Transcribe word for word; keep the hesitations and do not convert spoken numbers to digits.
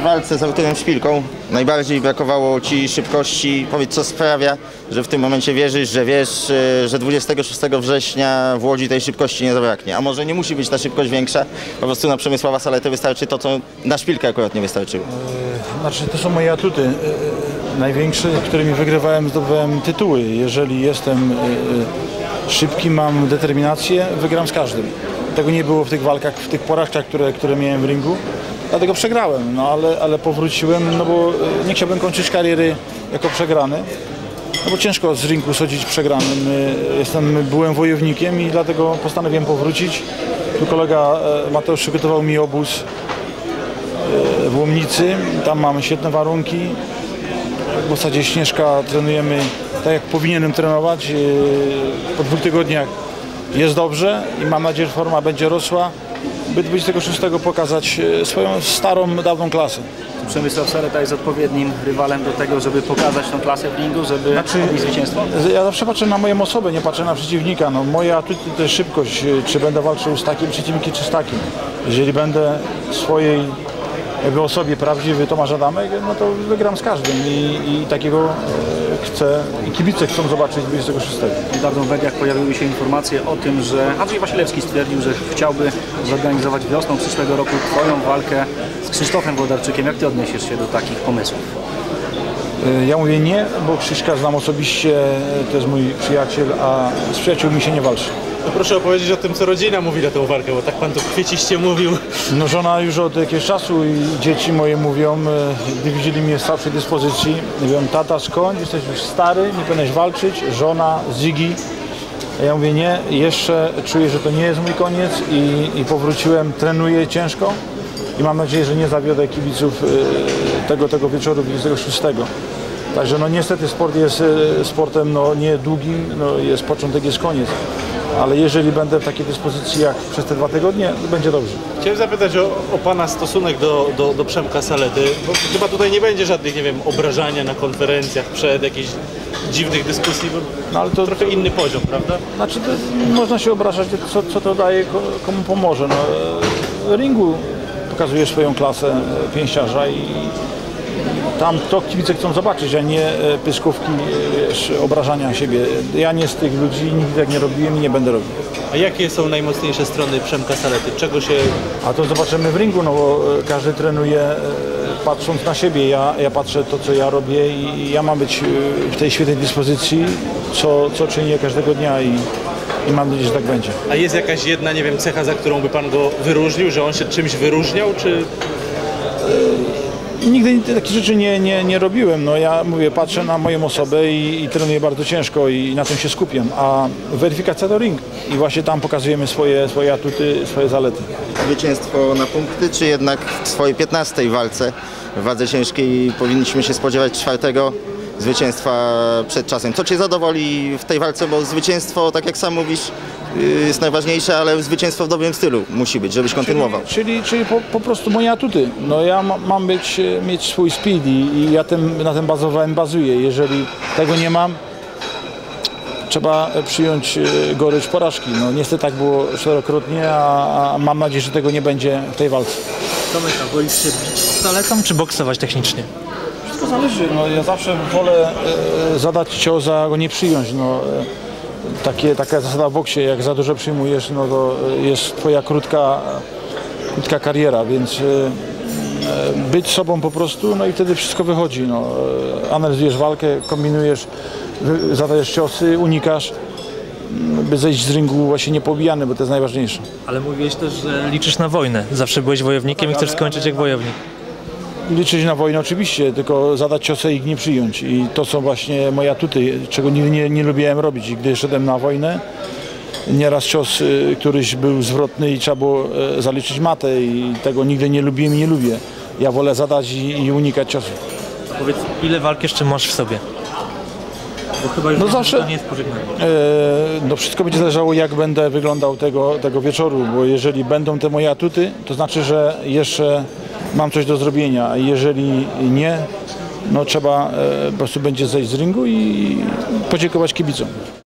walce z Arturem Szpilką najbardziej brakowało Ci szybkości. Powiedz, co sprawia, że w tym momencie wierzysz, że wiesz, że dwudziestego szóstego września w Łodzi tej szybkości nie zabraknie. A może nie musi być ta szybkość większa, po prostu na Przemysława Saletę wystarczy to, co na Szpilkę akurat nie wystarczyło. Znaczy, to są moje atuty. Największe, którymi wygrywałem, zdobywałem tytuły. Jeżeli jestem szybki, mam determinację, wygram z każdym. Tego nie było w tych walkach, w tych porażkach, które, które miałem w ringu. Dlatego przegrałem, no ale, ale powróciłem, no bo nie chciałbym kończyć kariery jako przegrany. No bo ciężko z ringu sądzić przegranym. Jestem, byłem wojownikiem i dlatego postanowiłem powrócić. Tu kolega Mateusz przygotował mi obóz w Łomnicy. Tam mamy świetne warunki. W zasadzie Śnieżka trenujemy tak, jak powinienem trenować. Po dwóch tygodniach jest dobrze i mam nadzieję, że forma będzie rosła, by dwudziestego szóstego pokazać swoją starą, dawną klasę. Przemysław Saleta jest odpowiednim rywalem do tego, żeby pokazać tą klasę w ringu, żeby Znaczy, odnieść zwycięstwo? Ja zawsze patrzę na moją osobę, nie patrzę na przeciwnika. No, moja atuty to jest szybkość, czy będę walczył z takim przeciwnikiem, czy z takim. Jeżeli będę swojej jakby osobie prawdziwy Tomasz Adamek, no to wygram z każdym i, i takiego e, chcę, i kibice chcą zobaczyć dwudziestego szóstego. Niedawno w mediach pojawiły się informacje o tym, że Andrzej Wasilewski stwierdził, że chciałby zorganizować wiosną przyszłego roku Twoją walkę z Krzysztofem Włodarczykiem. Jak Ty odniesiesz się do takich pomysłów? E, ja mówię nie, bo Krzyśka znam osobiście, to jest mój przyjaciel, a z przyjaciółmi się nie walczy. No proszę opowiedzieć o tym, co rodzina mówi na tę walkę, bo tak pan tu kwieciście mówił. No żona już od jakiegoś czasu i dzieci moje mówią, gdy widzieli mnie w słabszej dyspozycji, mówią, tata skąd, jesteś już stary, nie powinieneś walczyć, żona, Ziggy. A ja mówię nie, jeszcze czuję, że to nie jest mój koniec i, i powróciłem, trenuję ciężko i mam nadzieję, że nie zawiodę kibiców tego, tego wieczoru dwudziestego szóstego. Także no niestety sport jest sportem no, nie długim, no, jest początek, jest koniec. Ale jeżeli będę w takiej dyspozycji jak przez te dwa tygodnie, to będzie dobrze. Chciałem zapytać o, o pana stosunek do, do, do Przemka Salety, bo chyba tutaj nie będzie żadnych, nie wiem, obrażania na konferencjach przed jakichś dziwnych dyskusji, bo no, ale to trochę inny poziom, prawda? Znaczy, to można się obrażać, co, co to daje, komu pomoże. No, ringu pokazuje swoją klasę pięściarza i tam to kibice chcą zobaczyć, a nie pyskówki, wiesz, obrażania siebie. Ja nie z tych ludzi, nigdy tak nie robiłem i nie będę robił. A jakie są najmocniejsze strony Przemka Salety? Czego się... A to zobaczymy w ringu, no bo każdy trenuje patrząc na siebie. Ja, ja patrzę to, co ja robię i ja mam być w tej świetnej dyspozycji, co, co czynię każdego dnia i, i mam nadzieję, że tak będzie. A jest jakaś jedna, nie wiem, cecha, za którą by pan go wyróżnił, że on się czymś wyróżniał, czy... Nigdy takich rzeczy nie, nie, nie robiłem. No ja mówię, patrzę na moją osobę i, i trenuję bardzo ciężko i na tym się skupiam. A weryfikacja to ring i właśnie tam pokazujemy swoje, swoje atuty, swoje zalety. Zwycięstwo na punkty, czy jednak w swojej piętnastej walce w wadze ciężkiej powinniśmy się spodziewać czwartego zwycięstwa przed czasem? Co Cię zadowoli w tej walce, bo zwycięstwo, tak jak sam mówisz, jest najważniejsze, ale zwycięstwo w dobrym stylu musi być, żebyś kontynuował. Czyli, czyli, czyli po, po prostu moje atuty. No ja ma, mam być, mieć swój speed i, i ja tym, na tym bazowałem, bazuję. Jeżeli tego nie mam, trzeba przyjąć gorycz porażki. No niestety tak było czterokrotnie, a, a mam nadzieję, że tego nie będzie w tej walce. Tomek, a wolisz się bić z Saletą, czy boksować technicznie? Wszystko zależy. No, ja zawsze wolę e, zadać cios, a go nie przyjąć. No, e, takie, taka zasada w boksie, jak za dużo przyjmujesz, no to jest twoja krótka, krótka kariera, więc e, e, być sobą po prostu, no i wtedy wszystko wychodzi. No, e, analizujesz walkę, kombinujesz, wy, zadajesz ciosy, unikasz, by zejść z ringu właśnie niepobijany, bo to jest najważniejsze. Ale mówiłeś też, że liczysz na wojnę. Zawsze byłeś wojownikiem i chcesz skończyć jak wojownik. Liczyć na wojnę oczywiście, tylko zadać ciosy i ich nie przyjąć. I to są właśnie moje atuty, czego nigdy nie, nie lubiłem robić. I gdy szedłem na wojnę, nieraz cios y, któryś był zwrotny i trzeba było y, zaliczyć matę i tego nigdy nie lubiłem i nie lubię. Ja wolę zadać i, i unikać ciosów. A powiedz, ile walk jeszcze masz w sobie? Bo chyba już No nie, zawsze, to nie jest pożegnanie. e, no wszystko będzie zależało, jak będę wyglądał tego, tego wieczoru, bo jeżeli będą te moje atuty, to znaczy, że jeszcze mam coś do zrobienia, a jeżeli nie, no trzeba e, po prostu będzie zejść z ringu i podziękować kibicom.